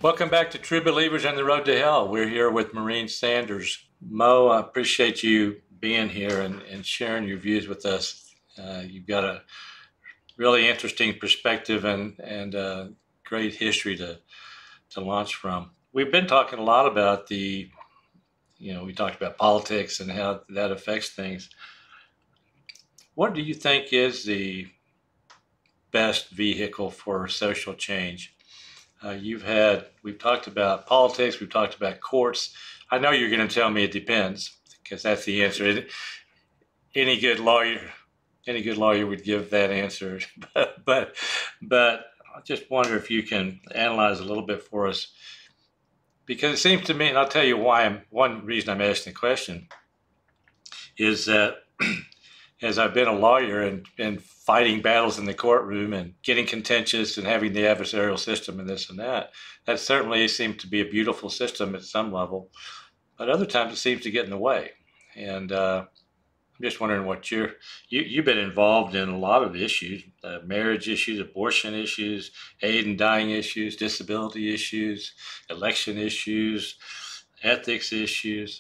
Welcome back to True Believers on the Road to Hell. We're here with Maureen Sanders. Mo, I appreciate you being here and sharing your views with us. You've got a really interesting perspective and great history to launch from. We've been talking a lot about we talked about politics and how that affects things. What do you think is the best vehicle for social change? We've talked about politics, we've talked about courts. I know you're going to tell me it depends, because that's the answer. Any good lawyer would give that answer. but I just wonder if you can analyze a little bit for us, because it seems to me, and I'll tell you why. One reason I'm asking the question is that as I've been a lawyer and been fighting battles in the courtroom and getting contentious and having the adversarial system and this and that certainly seems to be a beautiful system at some level, but other times it seems to get in the way. And I'm just wondering what you've been involved in a lot of issues, marriage issues, abortion issues, aid and dying issues, disability issues, election issues, ethics issues.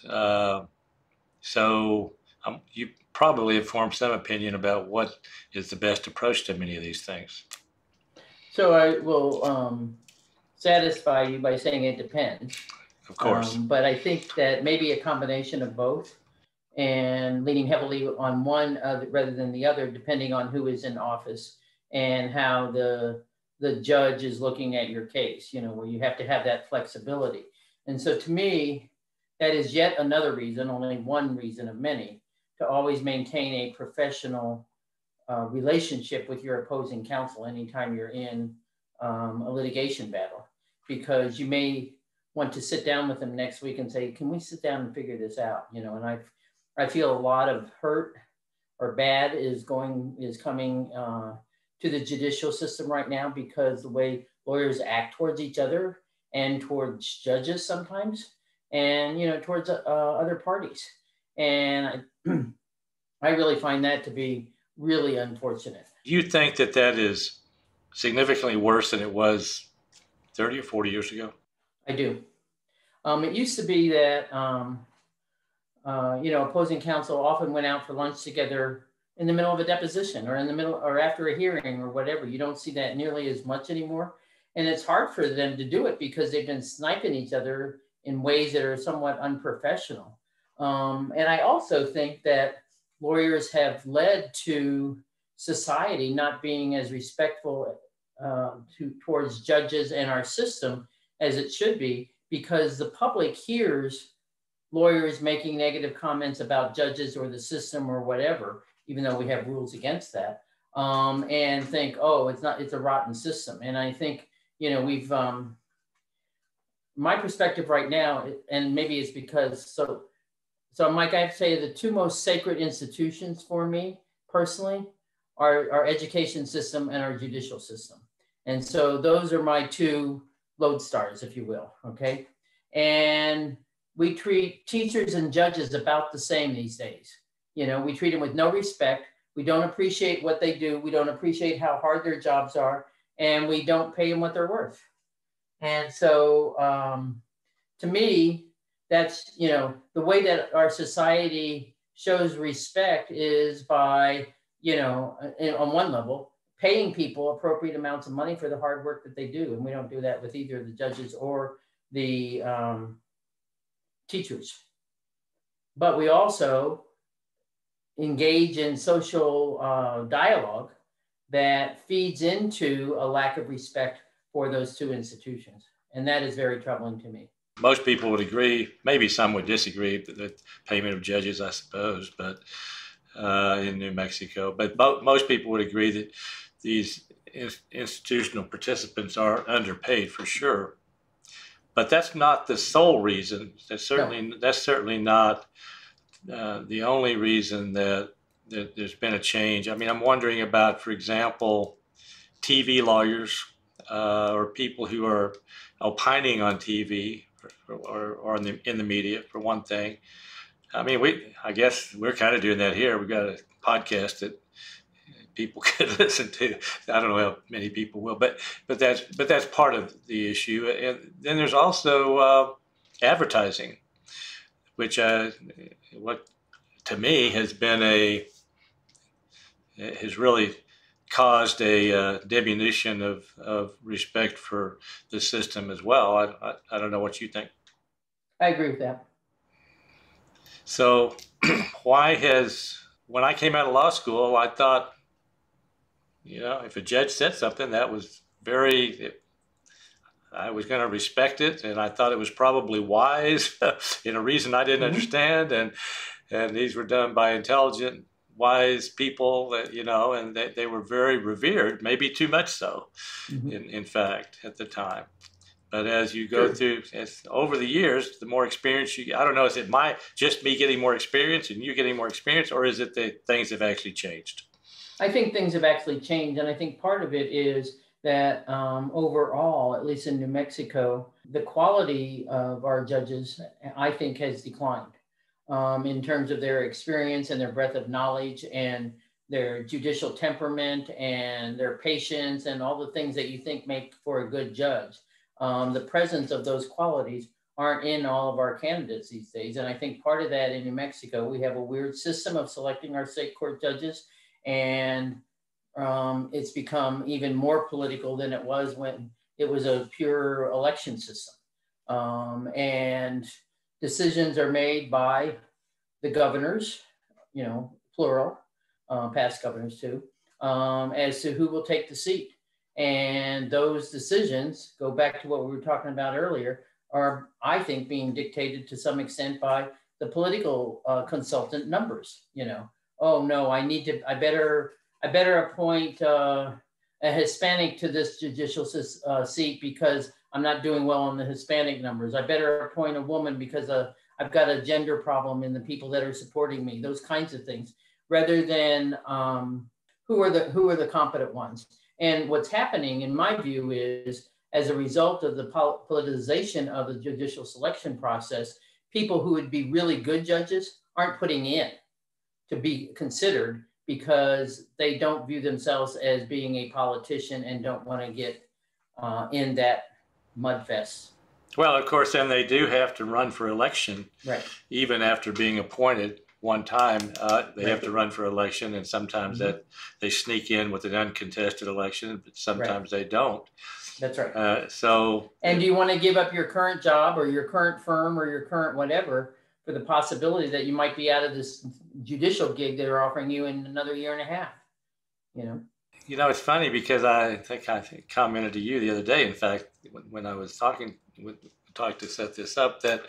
So you probably have formed some opinion about what is the best approach to many of these things. So I will satisfy you by saying it depends. Of course. But I think that maybe a combination of both, and leaning heavily on one rather than the other, depending on who is in office and how the judge is looking at your case, where you have to have that flexibility. And so to me, that is yet another reason, only one reason of many, to always maintain a professional relationship with your opposing counsel anytime you're in a litigation battle, because you may want to sit down with them next week and say, can we sit down and figure this out? And I feel a lot of hurt or bad is coming to the judicial system right now, because the way lawyers act towards each other and towards judges sometimes, and towards other parties. And I really find that to be really unfortunate. Do you think that is significantly worse than it was 30 or 40 years ago? I do. It used to be that, opposing counsel often went out for lunch together in the middle of a deposition or in the middle or after a hearing or whatever. You don't see that nearly as much anymore. And it's hard for them to do it because they've been sniping each other in ways that are somewhat unprofessional. And I also think that lawyers have led to society not being as respectful towards judges and our system as it should be, because the public hears lawyers making negative comments about judges or the system or whatever, even though we have rules against that, and think, oh, it's a rotten system. And I think, we've, my perspective right now, and maybe it's because, so Mike, I'd say the two most sacred institutions for me personally are our education system and our judicial system. And so those are my two lodestars, if you will, okay? And we treat teachers and judges about the same these days. We treat them with no respect. We don't appreciate what they do. We don't appreciate how hard their jobs are, and we don't pay them what they're worth. And so to me, that's, the way that our society shows respect is by, on one level, paying people appropriate amounts of money for the hard work that they do. And we don't do that with either the judges or the teachers. But we also engage in social dialogue that feeds into a lack of respect for those two institutions. And that is very troubling to me. Most people would agree, maybe some would disagree, the payment of judges, I suppose, but in New Mexico. But most people would agree that these institutional participants are underpaid for sure. But that's not the sole reason. That's certainly not the only reason that there's been a change. I mean, I'm wondering about, for example, TV lawyers or people who are opining on TV or in the media, for one thing. I mean, I guess we're kind of doing that here. We've got a podcast that people could listen to. I don't know how many people will, but that's part of the issue. And then there's also advertising, which what to me has really caused a diminution of respect for the system as well. I don't know what you think. I agree with that. So when I came out of law school, I thought, if a judge said something that was I was going to respect it, and I thought it was probably wise in a reason I didn't understand, and these were done by intelligent, wise people that, and they were very revered, maybe too much so, in fact, at the time. But as you go through, over the years, the more experience you get, I don't know, is it just me getting more experience and you getting more experience, or is it that things have actually changed? I think things have actually changed, and I think part of it is that overall, at least in New Mexico, the quality of our judges, I think, has declined in terms of their experience and their breadth of knowledge and their judicial temperament and their patience and all the things that you think make for a good judge. The presence of those qualities aren't in all of our candidates these days. And I think part of that in New Mexico, we have a weird system of selecting our state court judges, and it's become even more political than it was when it was a pure election system. And decisions are made by the governors, plural, past governors too, as to who will take the seat. And those decisions, go back to what we were talking about earlier, are, I think, being dictated to some extent by the political consultant numbers. Oh no, I better appoint a Hispanic to this judicial seat because I'm not doing well on the Hispanic numbers. I better appoint a woman because I've got a gender problem in the people that are supporting me. Those kinds of things, rather than who are the competent ones. And what's happening, in my view, is as a result of the politicization of the judicial selection process, people who would be really good judges aren't putting in to be considered because they don't view themselves as being a politician and don't want to get in that mudfest. Well, of course, then they do have to run for election, right? Even after being appointed one time, they have to run for election, and sometimes that they sneak in with an uncontested election, but sometimes they don't. That's right. So, and do you want to give up your current job or your current firm or your current whatever for the possibility that you might be out of this judicial gig they're offering you in another year and a half? It's funny because I think I commented to you the other day, in fact, when I was talking to set this up, that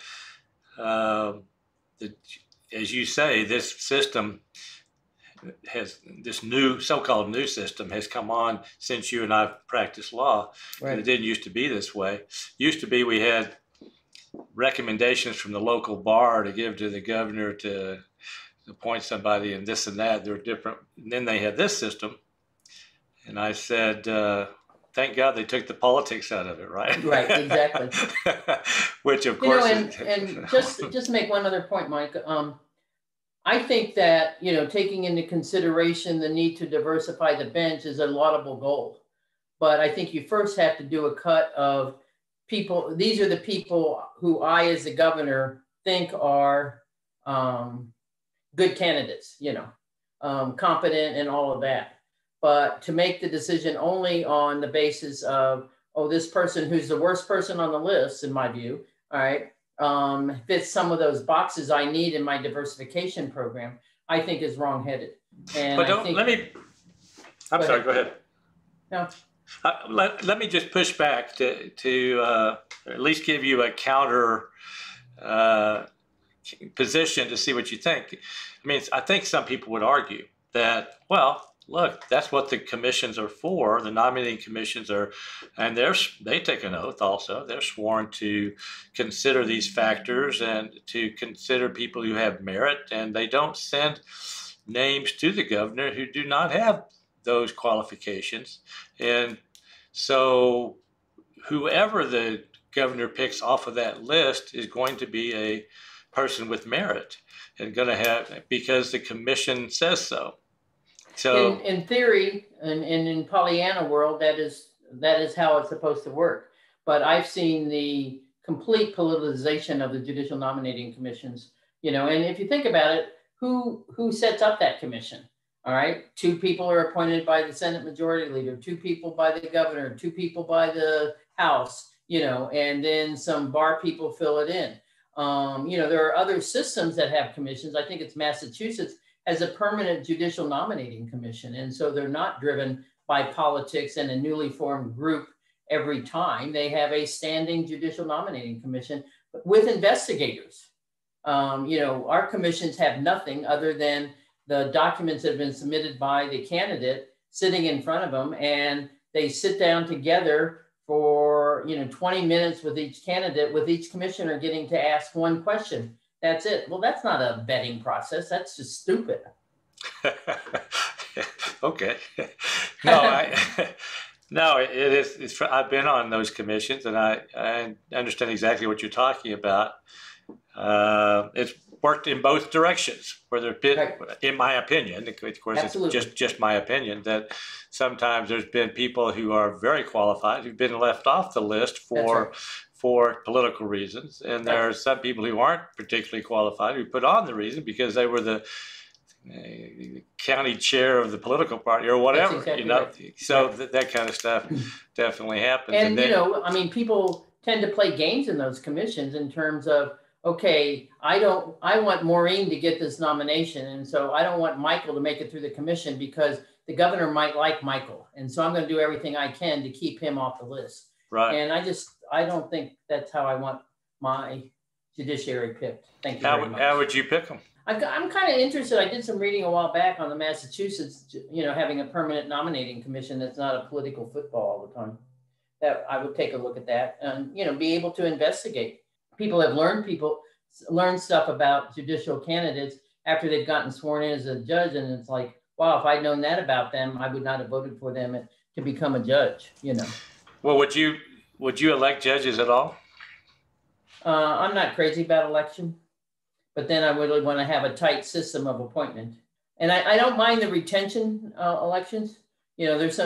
as you say, this system this so-called new system has come on since you and I practiced law. Right. It didn't used to be this way. Used to be we had recommendations from the local bar to give to the governor to appoint somebody and this and that. They're different. And then they had this system. And I said, thank God they took the politics out of it, right? Right, exactly. Which, of course... and just make one other point, Mike. I think that, taking into consideration the need to diversify the bench is a laudable goal. But I think you first have to do a cut of people. These are the people who I, as the governor, think are good candidates, competent and all of that. But to make the decision only on the basis of, this person who's the worst person on the list, in my view, all right, fits some of those boxes I need in my diversification program, I think is wrongheaded. And but I'm sorry, go ahead. No. Let me just push back to at least give you a counter position to see what you think. I mean, I think some people would argue that, well, look, that's what the commissions are for. The nominating commissions are, and they take an oath also. They're sworn to consider these factors and to consider people who have merit, and they don't send names to the governor who do not have those qualifications. And so whoever the governor picks off of that list is going to be a person with merit and going to have, because the commission says so. So in theory and in Pollyanna world, that is how it's supposed to work. But I've seen the complete politicization of the judicial nominating commissions, and if you think about it, who sets up that commission? All right. 2 people are appointed by the Senate Majority Leader, 2 people by the governor, 2 people by the House, and then some bar people fill it in. There are other systems that have commissions. I think it's Massachusetts has a permanent judicial nominating commission. And so they're not driven by politics and a newly formed group every time. They have a standing judicial nominating commission with investigators. Our commissions have nothing other than the documents that have been submitted by the candidate sitting in front of them, and they sit down together for 20 minutes with each candidate, with each commissioner getting to ask one question. That's it. Well, that's not a vetting process. That's just stupid. Okay. No, no, it is. I've been on those commissions, and I understand exactly what you're talking about. It's worked in both directions. Where there's been, right, in my opinion, of course, absolutely, it's just my opinion, that sometimes there's been people who are very qualified who've been left off the list for political reasons, and there are some people who aren't particularly qualified who put on the reason because they were the county chair of the political party or whatever. Exactly right. So right, that kind of stuff definitely happens. And then, people tend to play games in those commissions in terms of, okay, I want Maureen to get this nomination, and so I don't want Michael to make it through the commission because the governor might like Michael, and so I'm going to do everything I can to keep him off the list. Right. And I don't think that's how I want my judiciary picked. Thank you very much. How would you pick them? I'm kind of interested. I did some reading a while back on the Massachusetts, having a permanent nominating commission that's not a political football all the time. That I would take a look at that and, be able to investigate. People have learned stuff about judicial candidates after they've gotten sworn in as a judge. And it's like, wow, if I'd known that about them, I would not have voted for them to become a judge, Well, would you elect judges at all? I'm not crazy about election, but then I would want to have a tight system of appointment. And I don't mind the retention elections. There's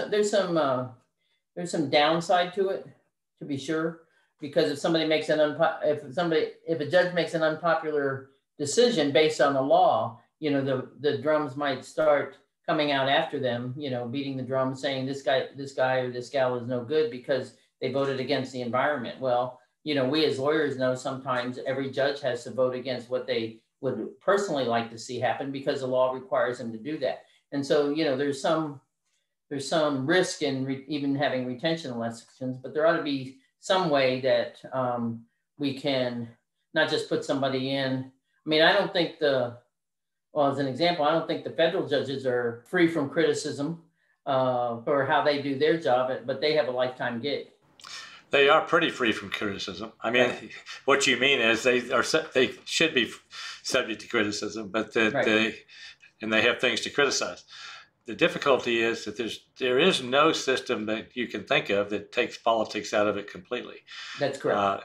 some downside to it, to be sure, because if somebody makes if a judge makes an unpopular decision based on the law, the drums might start coming out after them, beating the drum, saying this guy or this gal is no good because they voted against the environment. Well, we as lawyers know sometimes every judge has to vote against what they would personally like to see happen because the law requires them to do that. And so, there's some risk in even having retention elections, but there ought to be some way that we can not just put somebody in. I don't think as an example, I don't think the federal judges are free from criticism for how they do their job, but they have a lifetime gig. They are pretty free from criticism. Right. What you mean is they should be subject to criticism, but that right, they have things to criticize. The difficulty is that there is no system that you can think of that takes politics out of it completely. That's correct.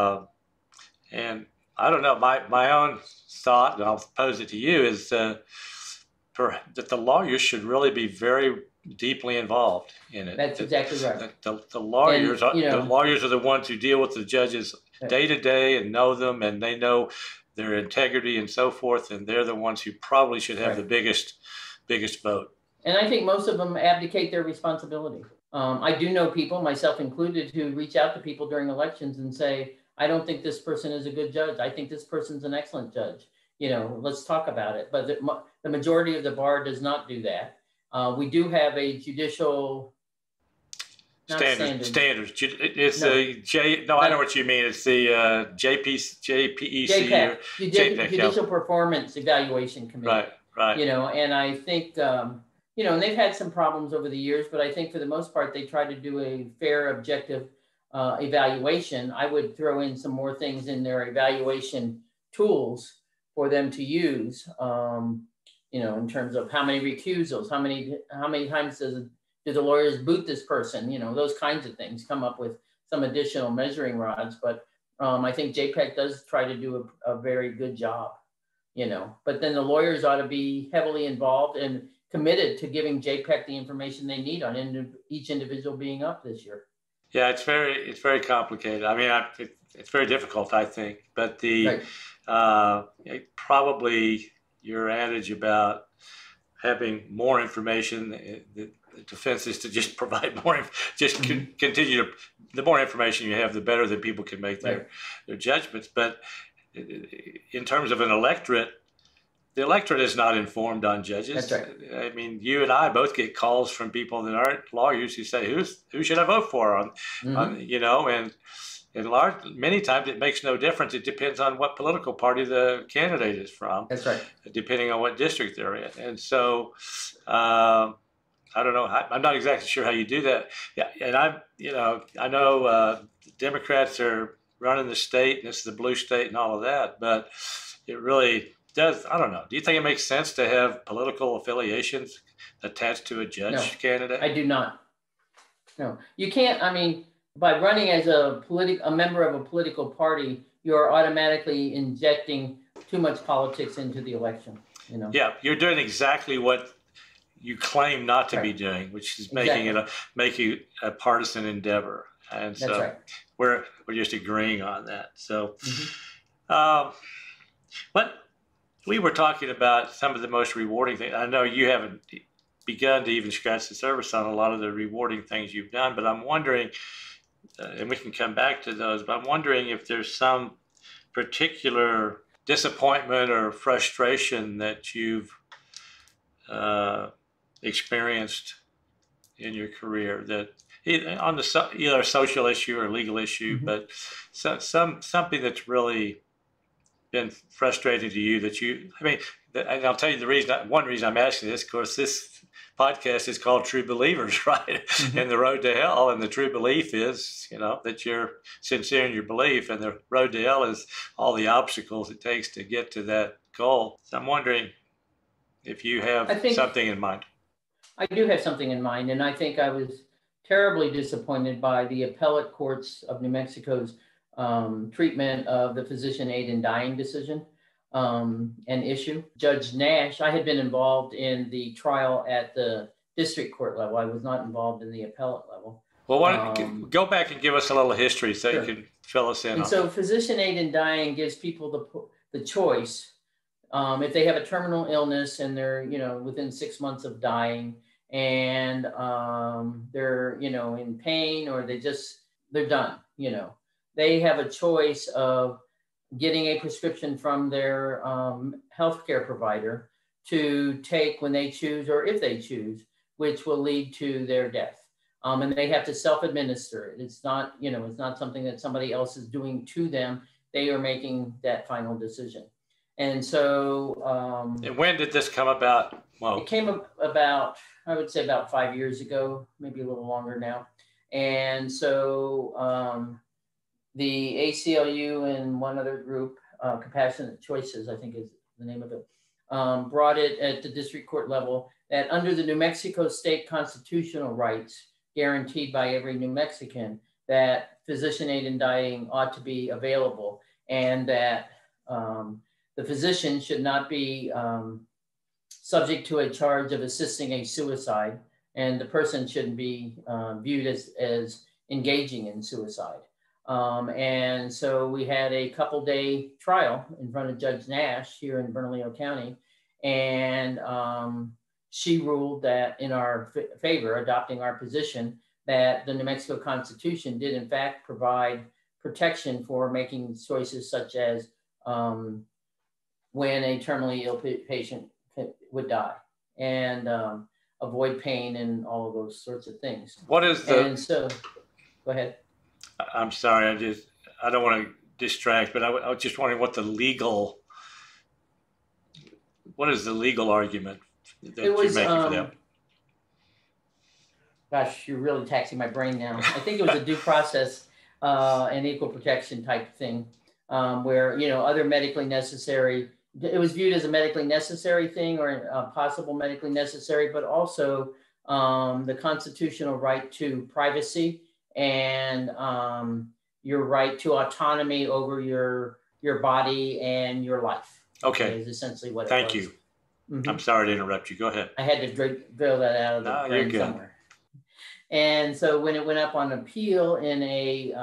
And I don't know, my own thought, and I'll pose it to you, is that the lawyers should really be very deeply involved in it. That's exactly right. The lawyers are the ones who deal with the judges day to day and know them, and they know their integrity and so forth, and they're the ones who probably should have the biggest vote. And I think most of them abdicate their responsibility. I do know people, myself included, who reach out to people during elections and say, I don't think this person is a good judge. I think this person's an excellent judge. Let's talk about it. But the majority of the bar does not do that. We do have a judicial standards. It's I know what you mean. It's the JPEC. JPEC, Judicial Performance Evaluation Committee. Right. And I think, and they've had some problems over the years, but I think for the most part, they try to do a fair, objective evaluation. I would throw in some more things in their evaluation tools for them to use, in terms of how many recusals, how many times do the lawyers boot this person, those kinds of things, come up with some additional measuring rods. But I think JPEC does try to do a very good job, but then the lawyers ought to be heavily involved and committed to giving JPEC the information they need on each individual being up this year. Yeah, it's very complicated. I mean, it's very difficult, I think. But probably your adage about having more information, the defense is to just provide more, continue to, the more information you have, the better that people can make their judgments. But in terms of an electorate, the electorate is not informed on judges. That's right. I mean, you and I both get calls from people that aren't lawyers who say, who should I vote for on and many times it makes no difference. It depends on what political party the candidate is from. That's right. Depending on what district they're in. And so, I don't know. I'm not exactly sure how you do that. Yeah, and I know Democrats are running the state, and this is the blue state, and all of that. But it really does. I don't know. Do you think it makes sense to have political affiliations attached to a judge candidate? I do not. No, you can't. I mean, by running as a member of a political party, you're automatically injecting too much politics into the election. Yeah, you're doing exactly what you claim not to be doing, which is making it a partisan endeavor. And so we're just agreeing on that. So, but we were talking about some of the most rewarding things. I know you haven't begun to even scratch the surface on a lot of the rewarding things you've done, but I'm wondering, and we can come back to those, but I'm wondering if there's some particular disappointment or frustration that you've experienced in your career, that on either a social issue or a legal issue, but something that's really been frustrating to you and I'll tell you one reason I'm asking this, of course, this podcast is called True Believers, right? And the road to hell, and the true belief is, that you're sincere in your belief, and the road to hell is all the obstacles it takes to get to that goal. So I'm wondering if you have something in mind. I do have something in mind, and I think I was terribly disappointed by the appellate courts of New Mexico's treatment of the physician aid in dying decision and issue. Judge Nash, I had been involved in the trial at the district court level. I was not involved in the appellate level. Well, why don't you go back and give us a little history so you can fill us in. And so physician aid in dying gives people the choice. If they have a terminal illness and they're, within 6 months of dying, and they're, in pain, or they're done, they have a choice of getting a prescription from their healthcare provider to take when they choose, or if they choose, which will lead to their death. And they have to self-administer it. It's not, it's not something that somebody else is doing to them. They are making that final decision. And so... and when did this come about? Well, it came about, I would say about 5 years ago, maybe a little longer now. And so the ACLU and one other group, Compassionate Choices, I think is the name of it, brought it at the district court level that under the New Mexico state constitutional rights guaranteed by every New Mexican, that physician aid in dying ought to be available, and that the physician should not be subject to a charge of assisting a suicide, and the person shouldn't be viewed as engaging in suicide. And so we had a couple-day trial in front of Judge Nash here in Bernalillo County, and she ruled that in our favor, adopting our position, that the New Mexico Constitution did in fact provide protection for making choices such as when a terminally ill patient would die, and avoid pain and all of those sorts of things. What is the... And so, go ahead. I'm sorry, I don't want to distract, but I was just wondering what is the legal argument that you're making for them? Gosh, you're really taxing my brain now. I think it was a due process and equal protection type thing, where, other medically necessary, it was viewed as a medically necessary thing, or a possible medically necessary, but also the constitutional right to privacy and your right to autonomy over your body and your life. Okay. Is essentially what Thank it was. you. I'm sorry to interrupt you. Go ahead. I had to drill that out of the No, you're brain good. somewhere. And so when it went up on appeal in a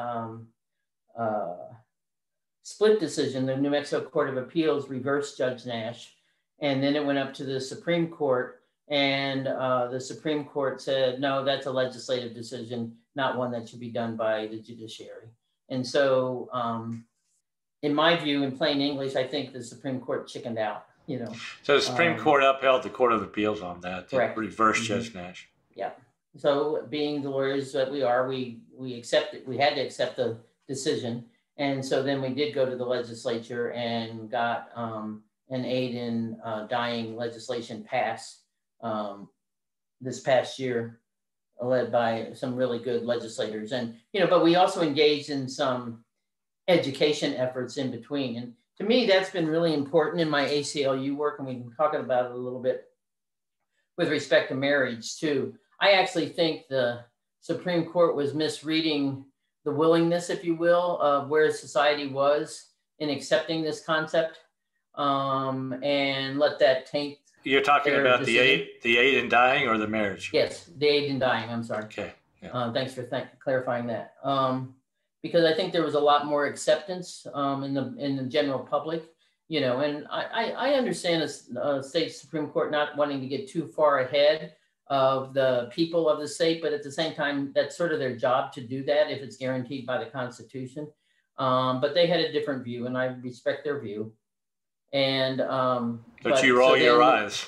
split decision, the New Mexico Court of Appeals reversed Judge Nash, and then it went up to the Supreme Court, and the Supreme Court said, no, that's a legislative decision, not one that should be done by the judiciary. And so in my view, in plain English, I think the Supreme Court chickened out, you know. So the Supreme Court upheld the Court of Appeals on that. Correct. Reversed Judge Nash. Yeah. So being the lawyers that we are, we accepted, we had to accept the decision. And so then we did go to the legislature and got an aid in dying legislation passed this past year, led by some really good legislators. And, you know, but we also engaged in some education efforts in between. And to me, that's been really important in my ACLU work. And we've been talking about it a little bit with respect to marriage too. I actually think the Supreme Court was misreading the willingness, if you will, of where society was in accepting this concept, and let that taint. You're talking about the aid in dying or the marriage? Yes, the aid in dying. I'm sorry. Okay. Yeah. Thanks for clarifying that. Because I think there was a lot more acceptance in the general public, you know, and I understand a state Supreme Court not wanting to get too far ahead of the people of the state, but at the same time, that's sort of their job to do that if it's guaranteed by the Constitution. But they had a different view, and I respect their view. And but you roll your eyes.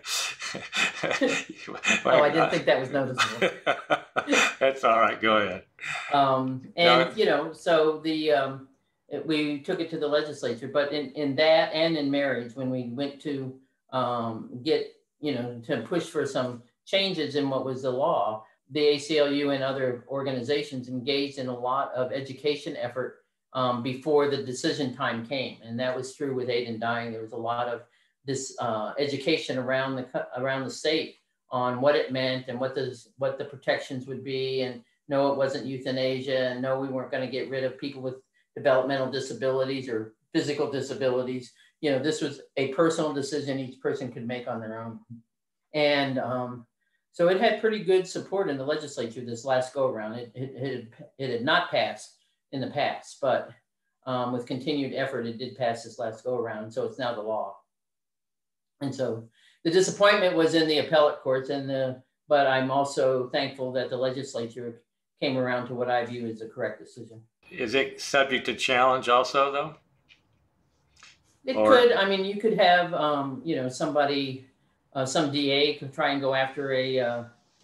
Oh, I didn't think that was noticeable. That's all right. Go ahead. And you know, so we took it to the legislature, but in that and in marriage, when we went to get, you know, to push for some changes in what was the law, the ACLU and other organizations engaged in a lot of education effort before the decision time came. And that was true with aid in dying. There was a lot of this education around the state on what it meant and what the protections would be. And no, it wasn't euthanasia. And no, we weren't going to get rid of people with developmental disabilities or physical disabilities. You know, this was a personal decision each person could make on their own. And so it had pretty good support in the legislature this last go around. It had not passed in the past, but with continued effort, it did pass this last go around. So it's now the law. And so the disappointment was in the appellate courts, but I'm also thankful that the legislature came around to what I view as the correct decision. Is it subject to challenge also, though? It could. I mean, you could have, you know, somebody, some DA could try and go after a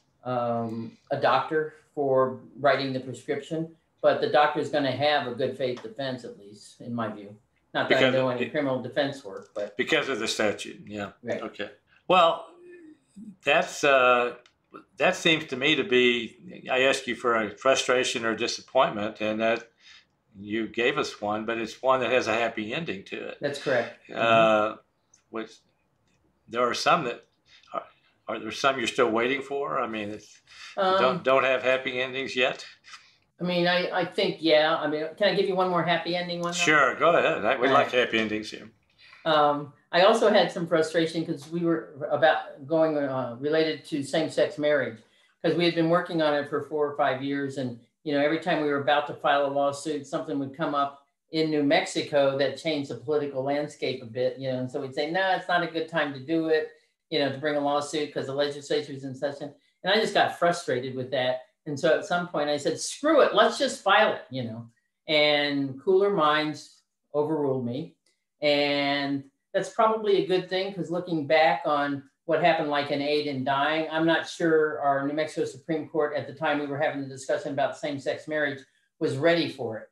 doctor for writing the prescription, but the doctor is going to have a good faith defense, at least in my view. Not that I know any criminal defense work, but because of the statute, yeah. Right. Okay. Well, that seems to me to be. I asked you for a frustration or disappointment, and that you gave us one, but it's one that has a happy ending to it. That's correct. Which there are some that are there some you're still waiting for? I mean, don't have happy endings yet. I mean, I think, yeah. I mean, can I give you one more happy ending one? Sure, go ahead. We like happy endings here. I also had some frustration because we were about going related to same-sex marriage, because we had been working on it for 4 or 5 years. And, you know, every time we were about to file a lawsuit, something would come up in New Mexico that changed the political landscape a bit, you know. And so we'd say, no, it's not a good time to do it, you know, to bring a lawsuit because the legislature is in session. And I just got frustrated with that. And so at some point I said, screw it, let's just file it, you know. And cooler minds overruled me. And that's probably a good thing, because looking back on what happened like in aid in dying, I'm not sure our New Mexico Supreme Court at the time we were having the discussion about same-sex marriage was ready for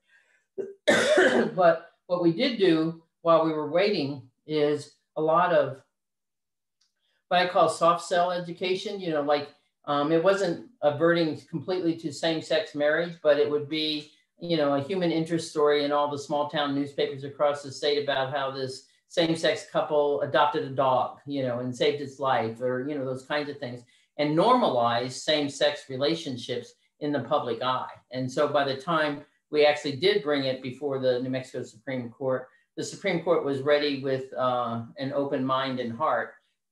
it. But what we did do while we were waiting is a lot of what I call soft sell education, you know, like it wasn't averting completely to same-sex marriage, but it would be, you know, a human interest story in all the small town newspapers across the state about how this same-sex couple adopted a dog, you know, and saved its life, or, you know, those kinds of things, and normalize same-sex relationships in the public eye. And so by the time we actually did bring it before the New Mexico Supreme Court, the Supreme Court was ready with an open mind and heart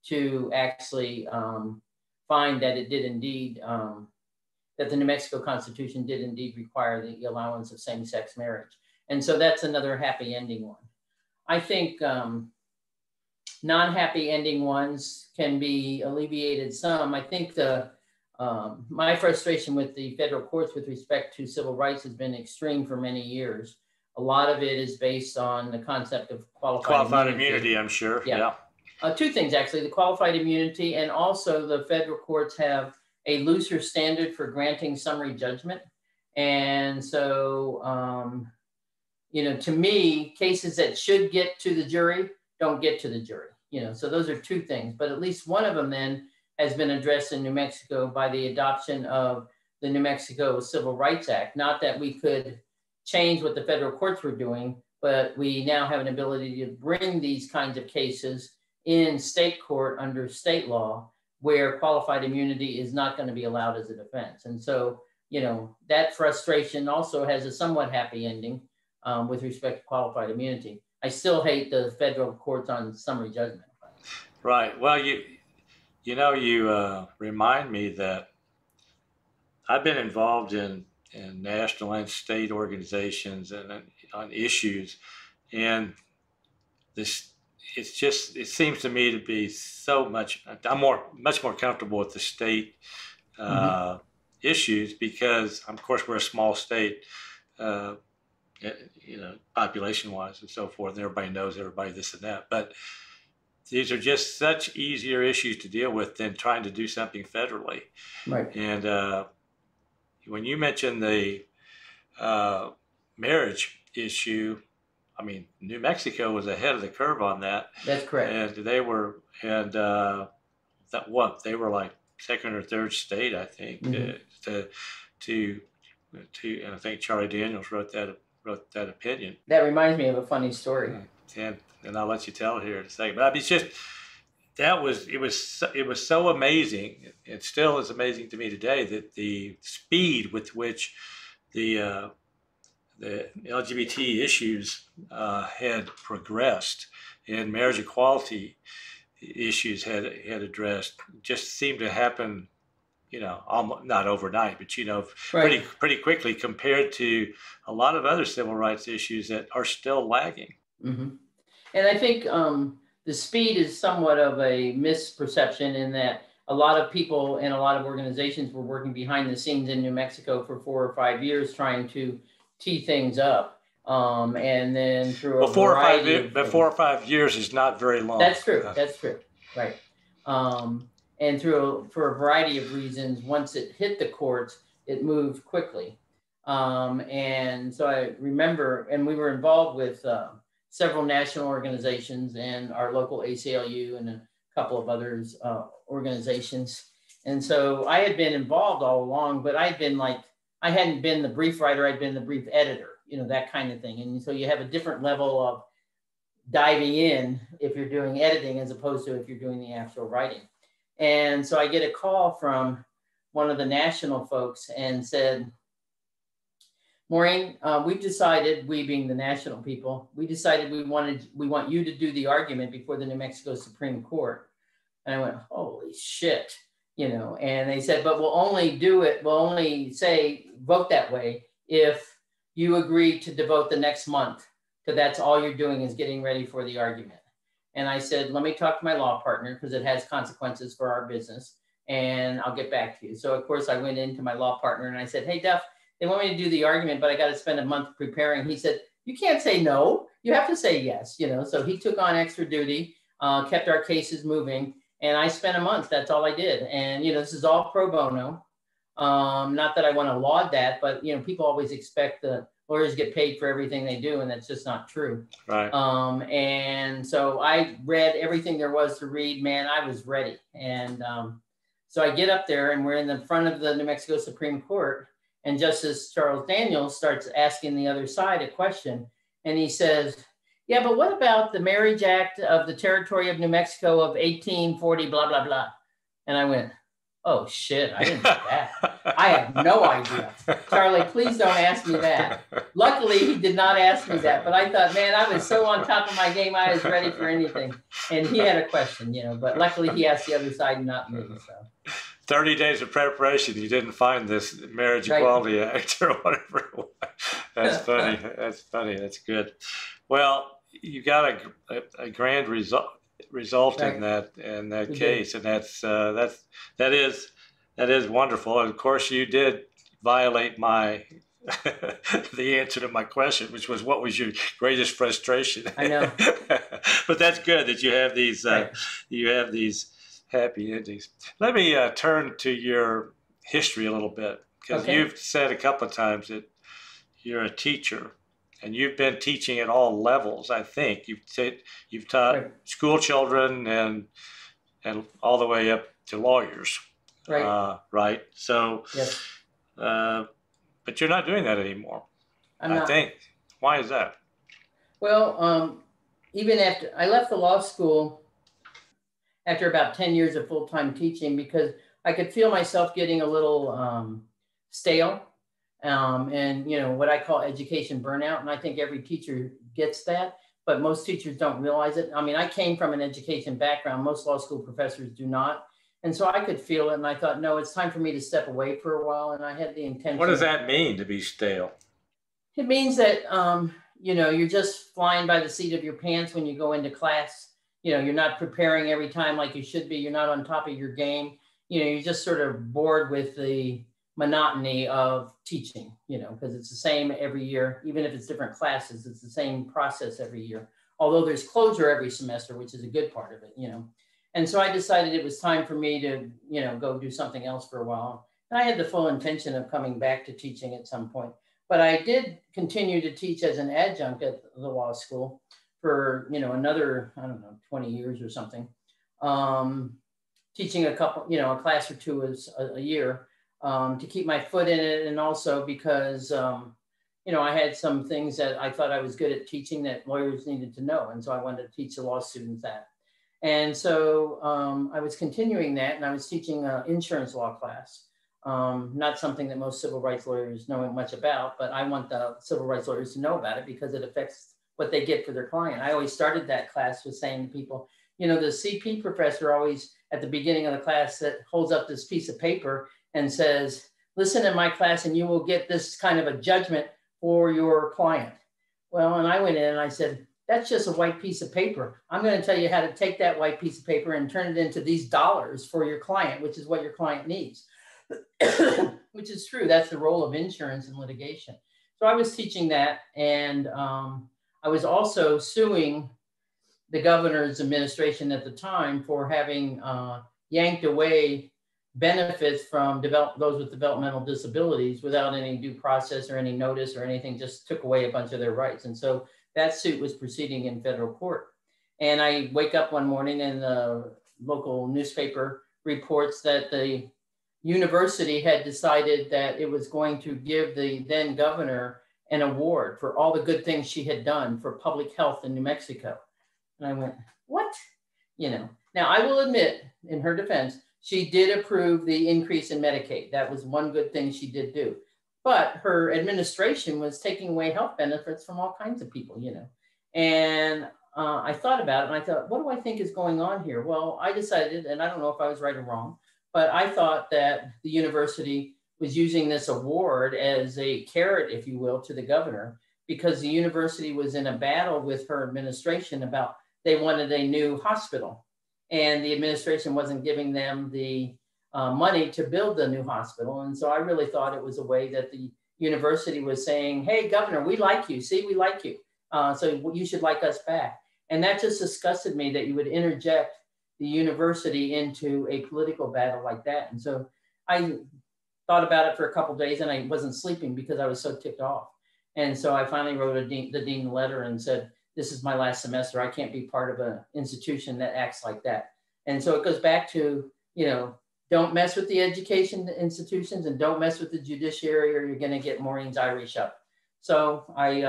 to actually find that it did indeed, that the New Mexico Constitution did indeed require the allowance of same-sex marriage. And so that's another happy ending one. I think non-happy ending ones can be alleviated some. I think my frustration with the federal courts with respect to civil rights has been extreme for many years. A lot of it is based on the concept of qualified immunity, I'm sure. Yeah. Two things, actually, the qualified immunity, and also the federal courts have a looser standard for granting summary judgment. And so, you know, to me, cases that should get to the jury don't get to the jury. You know, so those are two things, but at least one of them then has been addressed in New Mexico by the adoption of the New Mexico Civil Rights Act. Not that we could change what the federal courts were doing, but we now have an ability to bring these kinds of cases in state court under state law, where qualified immunity is not going to be allowed as a defense. And so, you know, that frustration also has a somewhat happy ending with respect to qualified immunity. I still hate the federal courts on summary judgment. Right. Well, you know, you remind me that I've been involved in national and state organizations and on issues, and this it seems to me to be so much. I'm much more comfortable with the state issues because, of course, we're a small state. You know, population-wise and so forth, and everybody knows everybody, this and that. But these are just such easier issues to deal with than trying to do something federally. Right. And when you mentioned the marriage issue, I mean, New Mexico was ahead of the curve on that. That's correct. And they were, and they were like second or third state, I think, to and I think Charlie Daniels wrote that opinion. That reminds me of a funny story. And I'll let you tell it here in a second. But I mean, it's just it was so amazing. It still is amazing to me today that the speed with which the LGBT issues had progressed and marriage equality issues had addressed just seemed to happen, you know, almost not overnight, but, you know, right. pretty quickly compared to a lot of other civil rights issues that are still lagging. Mm-hmm. And I think the speed is somewhat of a misperception in that a lot of people and a lot of organizations were working behind the scenes in New Mexico for 4 or 5 years trying to tee things up. And then through 4 or 5 years is not very long. That's true. That's true. Right. And for a variety of reasons, once it hit the courts, it moved quickly. And so I remember, and we were involved with several national organizations and our local ACLU and a couple of others organizations. And so I had been involved all along, but I hadn't been the brief writer, I'd been the brief editor, you know, that kind of thing. And so you have a different level of diving in if you're doing editing as opposed to if you're doing the actual writing. And so I get a call from one of the national folks and said, Maureen, we've decided, we being the national people, we decided we want you to do the argument before the New Mexico Supreme Court. And I went, holy shit, you know, and they said, but we'll only vote that way if you agree to devote the next month, because that's all you're doing is getting ready for the argument. And I said, let me talk to my law partner because it has consequences for our business and I'll get back to you. So of course I went into my law partner and I said, hey, Duff, they want me to do the argument, but I got to spend a month preparing. He said, you can't say no, you have to say yes, you know? So he took on extra duty, kept our cases moving, and I spent a month, that's all I did. And, you know, this is all pro bono. Not that I want to laud that, but, you know, people always expect the lawyers get paid for everything they do, and that's just not true. Right. And so I read everything there was to read, man, I was ready. And so I get up there and we're in the front of the New Mexico Supreme Court, and Justice Charles Daniels starts asking the other side a question. And he says, yeah, but what about the Marriage Act of the Territory of New Mexico of 1840, blah, blah, blah. And I went, Oh shit, I didn't do that. I have no idea. Charlie, please don't ask me that. Luckily, he did not ask me that, but I thought, man, I was so on top of my game, I was ready for anything. And he had a question, you know, but luckily he asked the other side and not me. So 30 days of preparation, you didn't find this Marriage right. Equality Act or whatever it was. That's funny. That's funny. That's good. Well, you got a grand result Right. in that We case, did. and that is wonderful. And of course, you did violate my the answer to my question, which was what was your greatest frustration. I know. But that's good that Right. you have these happy endings. Let me turn to your history a little bit, because Okay. you've said a couple of times that you're a teacher, and you've been teaching at all levels. I think you've taught Right. school children and all the way up to lawyers, Right. right? So, Yes. but you're not doing that anymore, I'm I not. think. Why is that? Well, even after I left the law school after about 10 years of full-time teaching, because I could feel myself getting a little stale, and you know what I call education burnout. And I think every teacher gets that, but most teachers don't realize it. I mean, I came from an education background. Most law school professors do not. And so I could feel it. And I thought, no, it's time for me to step away for a while. And I had the What intention does of, that mean to be stale? it means that, you know, you're just flying by the seat of your pants when you go into class. You know, you're not preparing every time like you should be. You're not on top of your game. You know, you're just sort of bored with the monotony of teaching, you know, because it's the same every year. Even if it's different classes, it's the same process every year. Although there's closure every semester, which is a good part of it, you know. And so I decided it was time for me to, you know, go do something else for a while. And I had the full intention of coming back to teaching at some point. But I did continue to teach as an adjunct at the law school for, you know, another, I don't know, 20 years or something. Teaching a couple, you know, a class or two a year, to keep my foot in it. And also because, you know, I had some things that I thought I was good at teaching that lawyers needed to know. And so I wanted to teach the law students that. And so I was continuing that, and I was teaching an insurance law class. Not something that most civil rights lawyers know much about, but I want the civil rights lawyers to know about it because it affects what they get for their client. I always started that class with saying to people, you know, the CP professor always at the beginning of the class that holds up this piece of paper and says, listen in my class and you will get this kind of a judgment for your client. Well, and I went in and I said, that's just a white piece of paper. I'm going to tell you how to take that white piece of paper and turn it into these dollars for your client, which is what your client needs. Which is true. That's the role of insurance in litigation. So I was teaching that, and I was also suing the governor's administration at the time for having yanked away benefits from those with developmental disabilities without any due process or any notice or anything, just took away a bunch of their rights. And so that suit was proceeding in federal court. And I wake up one morning and the local newspaper reports that the university had decided that it was going to give the then governor an award for all the good things she had done for public health in New Mexico. And I went, what? You know, now I will admit, in her defense, she did approve the increase in Medicaid. That was one good thing she did do. But her administration was taking away health benefits from all kinds of people, you know. And I thought about it and I thought, what do I think is going on here? Well, I decided, and I don't know if I was right or wrong, but I thought that the university was using this award as a carrot, if you will, to the governor, because the university was in a battle with her administration about they wanted a new hospital. And the administration wasn't giving them the money to build the new hospital. And so I really thought it was a way that the university was saying, hey, governor, we like you. See, we like you. So you should like us back. And that just disgusted me that you would interject the university into a political battle like that. And so I thought about it for a couple of days and I wasn't sleeping because I was so ticked off. And so I finally wrote the dean a letter and said, this is my last semester. I can't be part of an institution that acts like that. And so it goes back to, you know, don't mess with the education institutions and don't mess with the judiciary or you're going to get Maureen's Irish up. So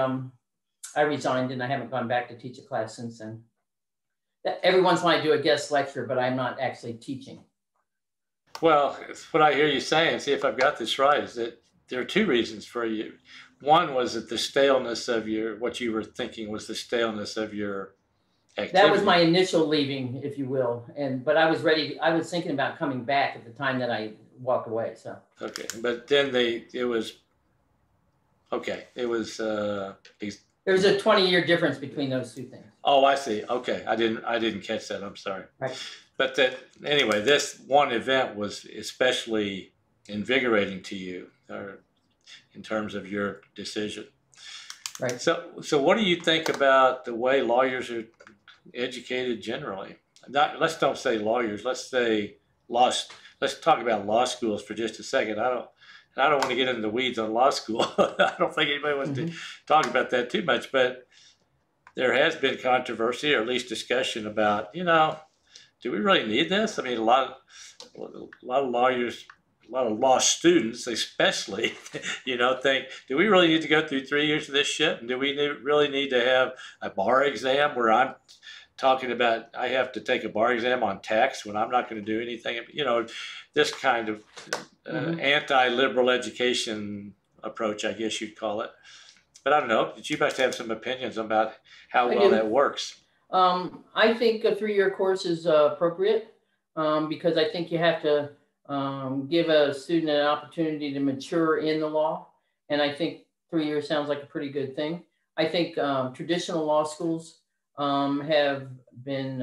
I resigned and I haven't gone back to teach a class since then. Every once in a while I do a guest lecture, but I'm not actually teaching. Well, it's what I hear you saying. See if I've got this right. Is that there are two reasons for you. One was that the staleness of your what you were thinking was the staleness of your That was activity. my initial leaving, if you will. But I was ready. I was thinking about coming back at the time that I walked away. So Okay, but then it was okay. It was there's a 20-year difference between those two things. oh, I see. Okay, I didn't catch that. I'm sorry. Right. But that anyway, this one event was especially invigorating to you, or in terms of your decision. Right. So what do you think about the way lawyers are educated generally? Not, let's don't say lawyers. Let's say law. Let's talk about law schools for just a second. I don't want to get into the weeds on law school. I don't think anybody wants to talk about that too much. But there has been controversy, or at least discussion about, do we really need this? I mean, a lot of lawyers, a lot of law students, especially, think, do we really need to go through 3 years of this shit? And do we really need to have a bar exam where I'm talking about I have to take a bar exam on tax when I'm not going to do anything? This kind of anti-liberal education approach, I guess you'd call it. But I don't know. But you must have some opinions about how well that works. I think a 3-year course is appropriate because I think you have to give a student an opportunity to mature in the law. And I think 3 years sounds like a pretty good thing. I think traditional law schools have been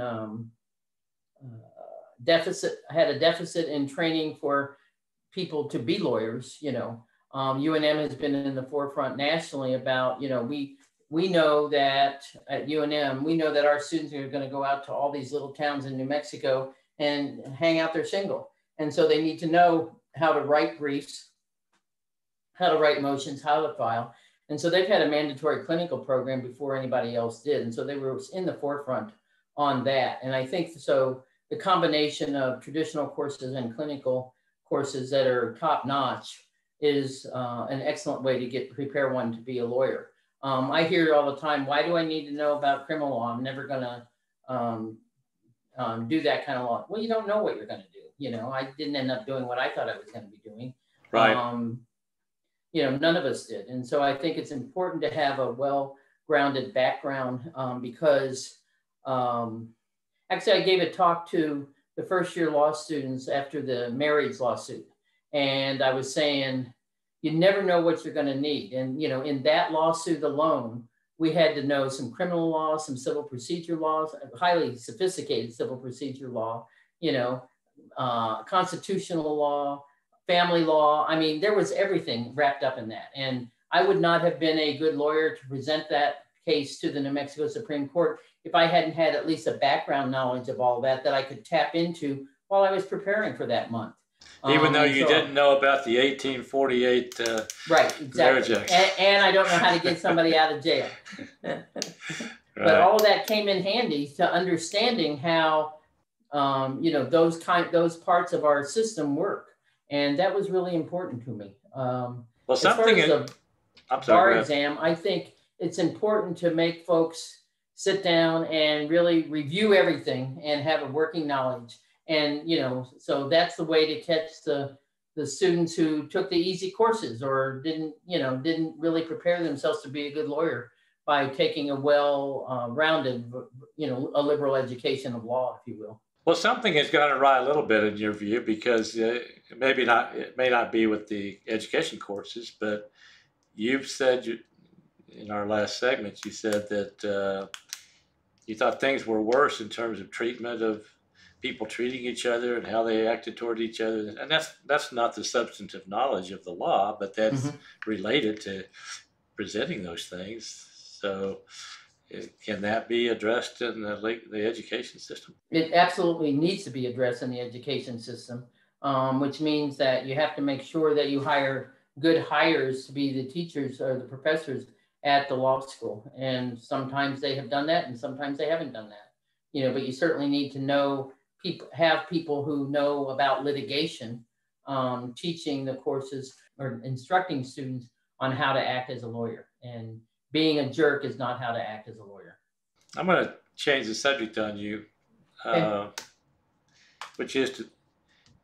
had a deficit in training for people to be lawyers. UNM has been in the forefront nationally about, we know that at UNM, we know that our students are going to go out to all these little towns in New Mexico and hang out their shingle. And so they need to know how to write briefs, how to write motions, how to file. And so they've had a mandatory clinical program before anybody else did. And so they were in the forefront on that. And I think so the combination of traditional courses and clinical courses that are top notch is an excellent way to prepare one to be a lawyer. I hear it all the time. Why do I need to know about criminal law? I'm never going to do that kind of law. Well, you don't know what you're going to do. I didn't end up doing what I thought I was going to be doing. Right. None of us did. And so I think it's important to have a well-grounded background because actually I gave a talk to the first-year law students after the marriage lawsuit. And I was saying, you never know what you're going to need. And, in that lawsuit alone, we had to know some criminal law, some civil procedure laws, highly sophisticated civil procedure law, constitutional law, family law. I mean, there was everything wrapped up in that. And I would not have been a good lawyer to present that case to the New Mexico Supreme Court if I hadn't had at least a background knowledge of all that I could tap into while I was preparing for that month. Even though you didn't know about the 1848 right, exactly. And I don't know how to get somebody out of jail. Right. But all of that came in handy to understanding how those parts of our system work. And that was really important to me. Well, as far as the bar exam, I think it's important to make folks sit down and really review everything and have a working knowledge. And, so that's the way to catch the students who took the easy courses or didn't really prepare themselves to be a good lawyer by taking a well-rounded, a liberal education of law, if you will. Well, something has gone awry a little bit in your view because it may not be with the education courses, but you've said in our last segments, you said that you thought things were worse in terms of treatment of people treating each other and how they acted toward each other. And that's not the substantive knowledge of the law, but that's related to presenting those things. So can that be addressed in the education system? It absolutely needs to be addressed in the education system, which means that you have to make sure that you hire good hires to be the teachers or the professors at the law school. And sometimes they have done that and sometimes they haven't done that. But you certainly need to have people who know about litigation, teaching the courses or instructing students on how to act as a lawyer. And being a jerk is not how to act as a lawyer. I'm going to change the subject on you, which is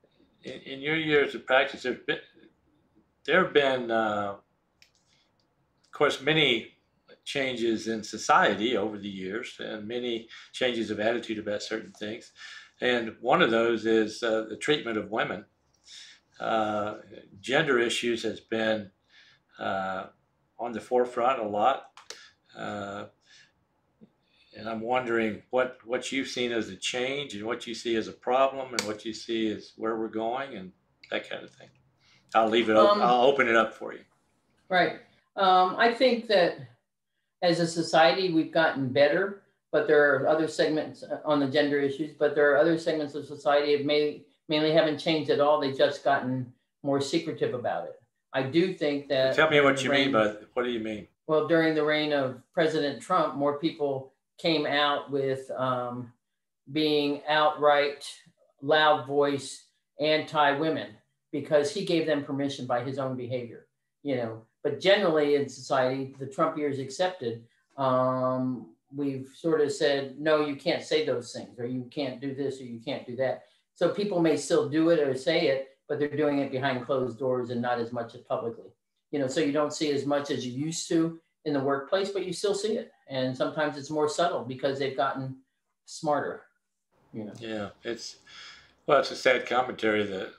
in your years of practice, there have been, of course, many changes in society over the years, and many changes of attitude about certain things. And one of those is the treatment of women. Uh, Gender issues has been uh, on the forefront a lot. Uh, and I'm wondering what you've seen as a change, and what you see as a problem, and what you see as where we're going, and that kind of thing. I'll leave it open. I'll open it up for you. Right. I think that as a society, we've gotten better, but there are other segments on the gender issues, but there are other segments of society that mainly haven't changed at all. They've just gotten more secretive about it. I do think that. Tell me what you mean by, what do you mean? Well, during the reign of President Trump, more people came out with being outright loud voice anti-women because he gave them permission by his own behavior, But generally in society, the Trump years accepted, we've sort of said, no, you can't say those things, or you can't do this, or you can't do that. So people may still do it or say it, but they're doing it behind closed doors and not as much as publicly. So you don't see as much as you used to in the workplace, but you still see it. And sometimes it's more subtle because they've gotten smarter, Yeah, it's a sad commentary that,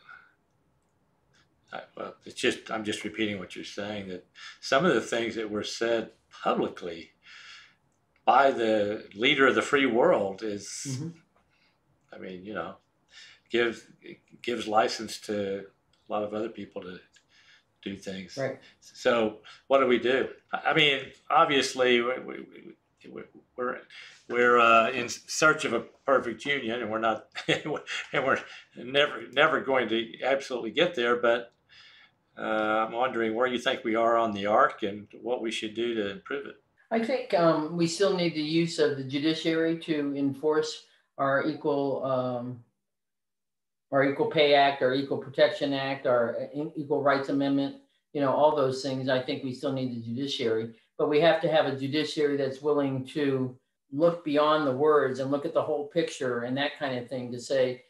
I'm just repeating what you're saying, that some of the things that were said publicly by the leader of the free world is, I mean, gives license to a lot of other people to do things. Right. So what do? I mean, obviously we're in search of a perfect union, and we're not, and we're never going to absolutely get there. But I'm wondering where you think we are on the arc, and what we should do to improve it. I think we still need the use of the judiciary to enforce our Equal Pay Act, our Equal Protection Act, our Equal Rights Amendment, all those things. I think we still need the judiciary, but we have to have a judiciary that's willing to look beyond the words and look at the whole picture and that kind of thing to say,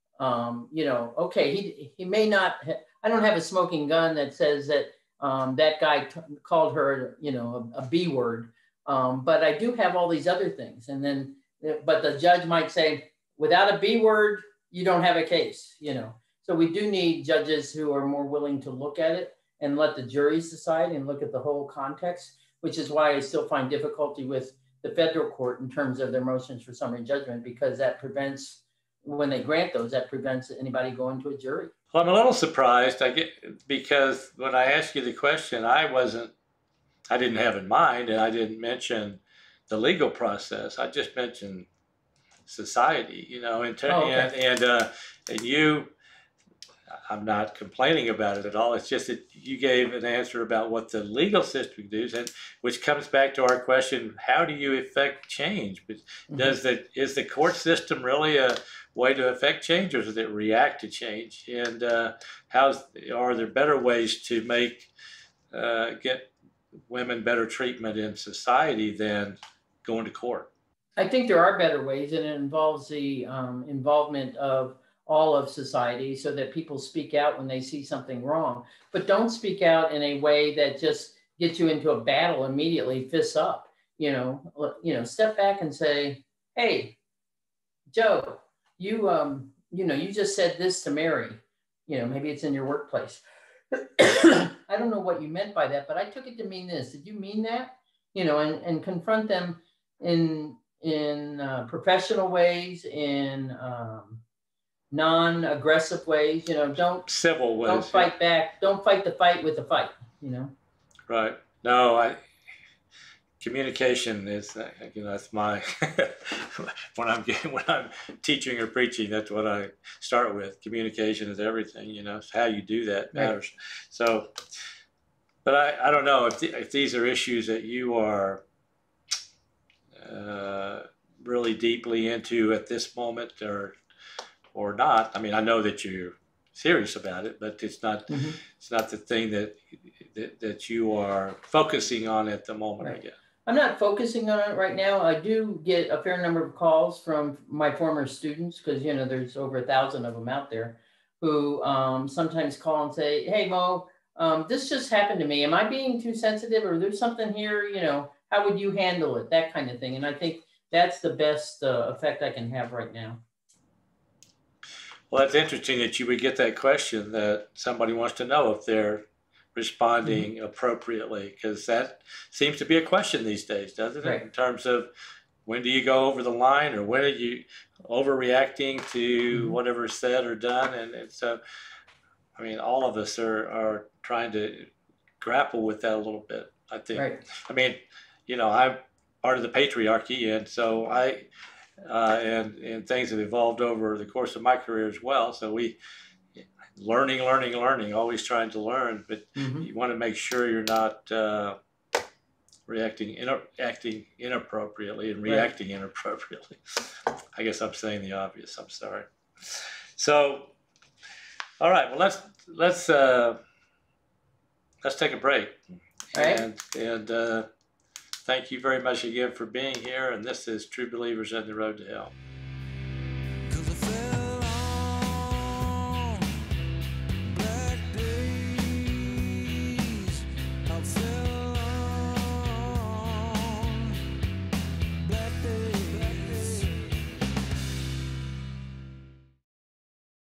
okay, he may not, I don't have a smoking gun that says that that guy called her, a B word, but I do have all these other things. And then, but the judge might say, without a B word, you don't have a case, So we do need judges who are more willing to look at it and let the juries decide and look at the whole context, which is why I still find difficulty with the federal court in terms of their motions for summary judgment, because that prevents, when they grant those, that prevents anybody going to a jury. Well, I'm a little surprised, because when I asked you the question, I didn't have in mind, and I didn't mention the legal process. I just mentioned society, and you, I'm not complaining about it at all. It's just that you gave an answer about what the legal system does, and which comes back to our question: how do you effect change? But is the court system really a way to affect change, or does it react to change? And are there better ways to get women better treatment in society than going to court? I think there are better ways, and it involves the involvement of all of society so that people speak out when they see something wrong, but don't speak out in a way that just gets you into a battle immediately, fists up. Step back and say, hey, Joe, you just said this to Mary. Maybe it's in your workplace. I don't know what you meant by that, but I took it to mean this. Did you mean that? And confront them in professional ways, in non-aggressive ways. Don't civil ways. Don't fight back. Don't fight the fight with the fight. Right. No, communication is, that's my when I'm teaching or preaching, that's what I start with. Communication is everything. It's how you do that matters. Right. So, but I don't know if these are issues that you are really deeply into at this moment, or not. I mean, I know that you're serious about it, but it's not it's not the thing that you are focusing on at the moment. Right. I guess I'm not focusing on it right now. I do get a fair number of calls from my former students, because there's over 1,000 of them out there, who sometimes call and say, "Hey, Mo, this just happened to me. Am I being too sensitive, or there's something here? How would you handle it?" That kind of thing. And I think that's the best effect I can have right now. Well, it's interesting that you would get that question, that somebody wants to know if they're responding appropriately, because that seems to be a question these days, doesn't it? Right. In terms of when do you go over the line, or when are you overreacting to whatever is said or done? And so, I mean, all of us are trying to grapple with that a little bit, I think. Right. I mean, I'm part of the patriarchy, and so and things have evolved over the course of my career as well. So we learning, always trying to learn, but you want to make sure you're not acting inappropriately and reacting inappropriately. I guess I'm saying the obvious. I'm sorry. So, all right. Well, let's take a break. All right. And thank you very much again for being here. And this is True Believers on the Road to Hell.